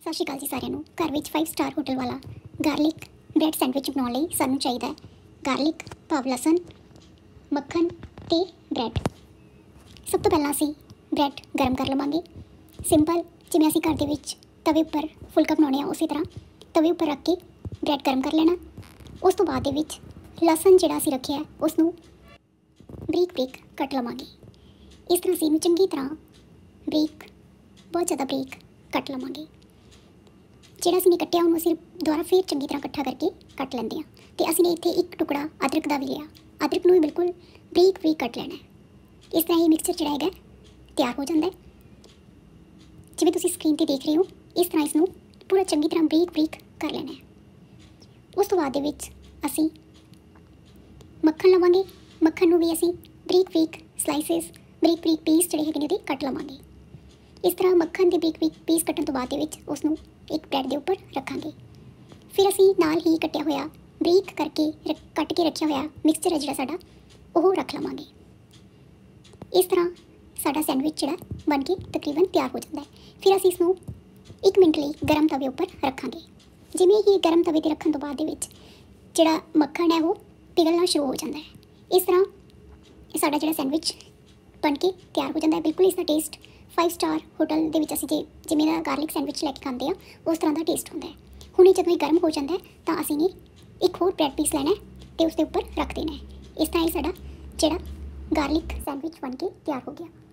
ਸਤਿ ਸ਼੍ਰੀ ਅਕਾਲ ਜੀ ਸਾਰਿਆਂ ਨੂੰ। ਘਰ ਵਿੱਚ 5 ਸਟਾਰ ਹੋਟਲ ਵਾਲਾ ਗਾਰਲਿਕ ਬ੍ਰੈਡ ਸੈਂਡਵਿਚ ਬਣਾਉਣ ਲਈ ਸਾਨੂੰ ਚਾਹੀਦਾ ਹੈ ਗਾਰਲਿਕ, ਭਾਵ ਲਸਣ, ਮੱਖਣ ਤੇ ਬ੍ਰੈਡ। ਸਭ ਤੋਂ ਪਹਿਲਾਂ ਅਸੀਂ ਬ੍ਰੈਡ ਗਰਮ ਕਰ ਲਵਾਂਗੇ। ਸਿੰਪਲ ਜਿਵੇਂ ਅਸੀਂ ਘਰ ਦੇ ਵਿੱਚ ਤਵੇ ਉੱਪਰ ਫੁਲਕਾ ਬਣਾਉਂਦੇ ਹਾਂ ਉਸੇ ਤਰ੍ਹਾਂ ਤਵੇ ਉੱਪਰ ਰੱਖ ਕੇ ਬ੍ਰੈਡ ਗਰਮ ਕਰ ਲੈਣਾ। ਉਸ ਤੋਂ ਬਾਅਦ ਦੇ ਵਿੱਚ ਲਸਣ ਜਿਹੜਾ ਅਸੀਂ ਰੱਖਿਆ ਉਸ ਨੂੰ ਬਰੀਕ ਬਰੀਕ ਕੱਟ ਲਵਾਂਗੇ। ਇਸ ਤਰ੍ਹਾਂ ਅਸੀਂ ਇਹਨੂੰ ਚੰਗੀ ਤਰ੍ਹਾਂ ਬਰੀਕ, ਬਹੁਤ ਜ਼ਿਆਦਾ ਬਰੀਕ ਕੱਟ ਲਵਾਂਗੇ। ਜਿਹੜਾ ਅਸੀਂ ਨੇ ਕੱਟਿਆ ਉਹਨੂੰ ਅਸੀਂ ਦੁਬਾਰਾ ਫਿਰ ਚੰਗੀ ਤਰ੍ਹਾਂ ਇਕੱਠਾ ਕਰਕੇ ਕੱਟ ਲੈਂਦੇ ਹਾਂ। ਅਤੇ ਅਸੀਂ ਨੇ ਇੱਥੇ ਇੱਕ ਟੁਕੜਾ ਅਦਰਕ ਦਾ ਵੀ ਲਿਆ। ਅਦਰਕ ਨੂੰ ਵੀ ਬਿਲਕੁਲ ਬਰੀਕ ਬਰੀਕ ਕੱਟ ਲੈਣਾ ਹੈ। ਇਸ ਤਰ੍ਹਾਂ ਇਹ ਮਿਕਸਚਰ ਜਿਹੜਾ ਹੈਗਾ ਤਿਆਰ ਹੋ ਜਾਂਦਾ ਹੈ। ਜਿਵੇਂ ਤੁਸੀਂ ਸਕਰੀਨ 'ਤੇ ਦੇਖ ਰਹੇ ਹੋ, ਇਸ ਤਰ੍ਹਾਂ ਇਸ ਨੂੰ ਪੂਰਾ ਚੰਗੀ ਤਰ੍ਹਾਂ ਬਰੀਕ ਬਰੀਕ ਕਰ ਲੈਣਾ ਹੈ। ਉਸ ਤੋਂ ਬਾਅਦ ਦੇ ਵਿੱਚ ਅਸੀਂ ਮੱਖਣ ਲਵਾਂਗੇ। ਮੱਖਣ ਨੂੰ ਵੀ ਅਸੀਂ ਬਰੀਕ ਬਰੀਕ ਸਲਾਈਸਿਸ, ਬਰੀਕ ਬਰੀਕ ਪੀਸ ਜਿਹੜੇ ਹੈਗੇ ਨੇ ਉਹਦੇ ਕੱਟ ਲਵਾਂਗੇ। ਇਸ ਤਰ੍ਹਾਂ ਮੱਖਣ ਦੇ ਬਰੀਕ ਬਰੀਕ ਪੀਸ ਕੱਟਣ ਤੋਂ ਬਾਅਦ ਦੇ ਵਿੱਚ ਉਸ ਨੂੰ ਇੱਕ ਬ੍ਰੈਡ ਦੇ ਉੱਪਰ ਰੱਖਾਂਗੇ। ਫਿਰ ਅਸੀਂ ਨਾਲ ਹੀ ਕੱਟਿਆ ਹੋਇਆ ਬਰੀਕ ਕਰਕੇ ਕੱਟ ਕੇ ਰੱਖਿਆ ਹੋਇਆ ਮਿਕਸਚਰ ਹੈ ਜਿਹੜਾ ਸਾਡਾ, ਉਹ ਰੱਖ ਲਵਾਂਗੇ। ਇਸ ਤਰ੍ਹਾਂ ਸਾਡਾ ਸੈਂਡਵਿਚ ਜਿਹੜਾ ਬਣ ਕੇ ਤਕਰੀਬਨ ਤਿਆਰ ਹੋ ਜਾਂਦਾ ਹੈ। ਫਿਰ ਅਸੀਂ ਇਸ ਨੂੰ 1 ਮਿੰਟ ਲਈ ਗਰਮ ਤਵੇ ਉੱਪਰ ਰੱਖਾਂਗੇ। ਜਿਵੇਂ ਹੀ ਗਰਮ ਤਵੇ 'ਤੇ ਰੱਖਣ ਤੋਂ ਬਾਅਦ ਦੇ ਵਿੱਚ ਜਿਹੜਾ ਮੱਖਣ ਹੈ ਉਹ ਪਿਘਲਣਾ ਸ਼ੁਰੂ ਹੋ ਜਾਂਦਾ ਹੈ। ਇਸ ਤਰ੍ਹਾਂ ਸਾਡਾ ਜਿਹੜਾ ਸੈਂਡਵਿਚ ਬਣ ਕੇ ਤਿਆਰ ਹੋ ਜਾਂਦਾ ਹੈ। ਬਿਲਕੁਲ ਇਸ ਦਾ ਟੇਸਟ 5 ਸਟਾਰ ਹੋਟਲ ਦੇ ਵਿੱਚ ਅਸੀਂ ਜਿਵੇਂ ਦਾ ਗਾਰਲਿਕ ਸੈਂਡਵਿਚ ਲੈ ਕੇ ਖਾਂਦੇ ਹਾਂ ਉਸ ਤਰ੍ਹਾਂ ਦਾ ਟੇਸਟ ਹੁੰਦਾ ਹੈ। ਹੁਣ ਇਹ ਜਦੋਂ ਇਹ ਗਰਮ ਹੋ ਜਾਂਦਾ ਹੈ ਤਾਂ ਅਸੀਂ ਨੇ ਇੱਕ ਹੋਰ ਬ੍ਰੈਡ ਪੀਸ ਲੈਣਾ ਅਤੇ ਉਸ ਦੇ ਉੱਪਰ ਰੱਖ ਦੇਣਾ ਹੈ। ਇਸ ਤਰ੍ਹਾਂ ਹੀ ਸਾਡਾ ਜਿਹੜਾ ਗਾਰਲਿਕ ਸੈਂਡਵਿਚ ਬਣ ਕੇ ਤਿਆਰ ਹੋ ਗਿਆ।